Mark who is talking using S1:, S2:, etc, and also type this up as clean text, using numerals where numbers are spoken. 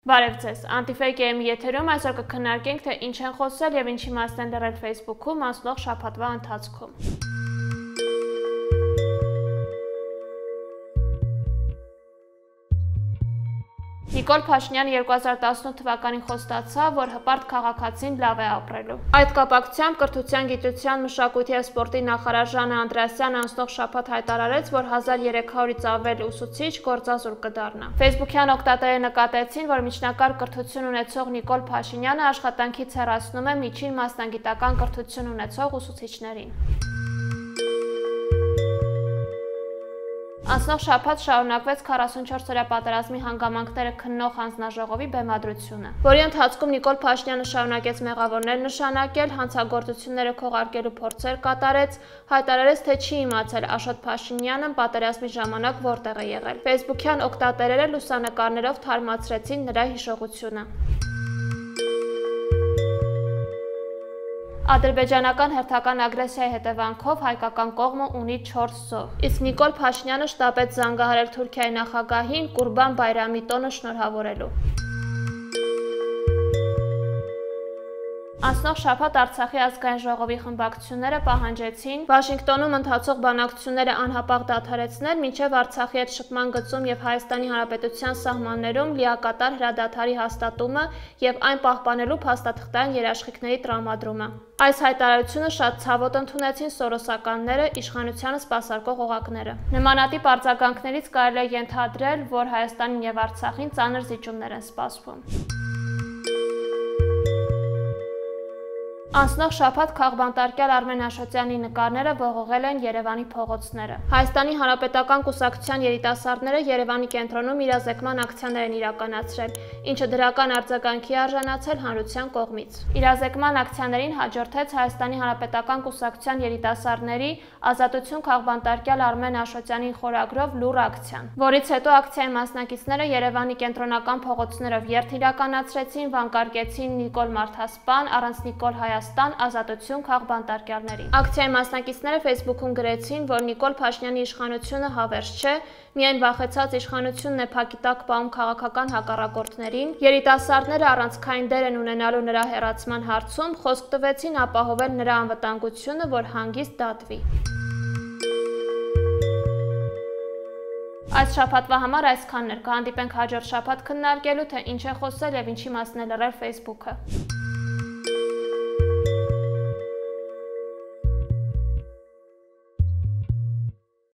S1: Բարև ձեզ, AntiFake.am-ի եթերում այսօր կքննարկենք, թե ինչ են խոսել եւ ինչի մասն են լրել Ֆեյսբուքում անցնող շաբաթվա ընթացքում։ Նիկոլ Փաշինյանը 2018 թվականին խոստացավ, որ հպարտ քաղաքացին լավ է ապրելու։ Այդ կապակցությամբ կրթության, գիտության, մշակույթի եւ սպորտի նախարար Ժանը Անդրեասյանը անցնող շաբաթ հայտարարեց, որ 1300-ից ավել ուսուցիչ գործազուրկ կդառնա։ Ֆեյսբուքյան օգտատերերը նկատեցին, որ միջնակարգ կրթություն ունեցող Նիկոլ Փաշինյանը աշխատանքից հեռացնում է միջին մասնագիտական կրթություն ունեցող ուսուցիչներին։ Անցնող շաբաթ շարունակվեց 44-օրյա պատերազմի հանգամանքները քննող հանձնաժողովի բեմադրությունը, որի ընթացքում Նիկոլ Փաշինյանը շարունակեց մեղավորներ նշանակել, հանցագործությունները քողարկելու փորձեր կատարեց, հայտարարեց, թե չի իմացել Աշոտ Փաշինյանը պատերազմի ժամանակ որտեղ է եղել։ Ֆեյսբուքյան օգտատերերը լուսանկարներով թարմացրեցին նրա հիշողությունը։ Ադրբեջանական հերթական ագրեսիայի հետևանքով հայկական կողմը ունի 4 զոհ, իսկ Նիկոլ Փաշինյանը շտապեց զանգահարել Թուրքիայի նախագահին Կուրբան Բայրամի տոնը շնորհավորելու։ Անցնող շաբաթ Արցախի ազգային ժողովի խմբակցությունները պահանջեցին Վաշինգտոնում ընթացող բանակցությունները անհապաղ դադարեցնել, մինչև Արցախի հետ շփման գծում եւ Հայաստանի Հանրապետության սահմաններում լիակատար հրադադարի հաստատումը եւ այն պահպանելու փաստաթղթային երաշխիքների տրամադրումը։ Այս հայտարարությունը շատ ցավոտ ընդունեցին սորոսականները, իշխանությանը սպասարկող օղակները։ Նմանատիպ արձագանքներից կարելի է ենթադրել, որ Հայաստանին եւ Արցախին ծանր զիջումներ են սպասվում։ Անցնող շաբաթ քաղբանտարկյալ Արմեն Աշոտյանի նկարները ողողել են Երևանի փողոցները։ Հայաստանի Հանրապետական կուսակցության երիտասարդները Երևանի կենտրոնում իրազեկման ակցիաներ են իրականացրել, ինչը դրական արձագանքի արժանացել հանրության կողմից։ Իրազեկման ակցիաներին հաջորդեց Հայաստանի Հանրապետական կուսակցության երիտասարդների Ազատություն քաղբանտարկյալ Արմեն Աշոտյանին խորագրով լուռ ակցիան, որից հետո ակցիայի մասնակիցները Երևանի կենտրոնական փողոցներով երթ իրականացրեցին, վանկարկեցին Նիկոլ Մարդասպան, առանց Նիկոլ Հայաստան, Ազատություն քաղբանտարկյալներին։ Ակցիայի մասնակիցները Ֆեյսբուքում գրեցին, որ Նիկոլ Փաշինյանի իշխանությունը հավերժ չէ, միայն վախեցած իշխանությունն է փակի տակ պահում քաղաքական հակառակորդներին։ Երիտասարդները առանցքային դեր են ունենալու նրա հեռացման հարցում, խոսք տվեցին ապահովել նրա անվտանգությունը, որ հանգիստ դատվի։ Այս շաբաթվա համար այսքանն էր, կհանդիպենք հաջորդ շաբաթ քննարկելու, թե ինչ է խոսել եւ ինչի մասն է լրել Ֆեյսբուքը։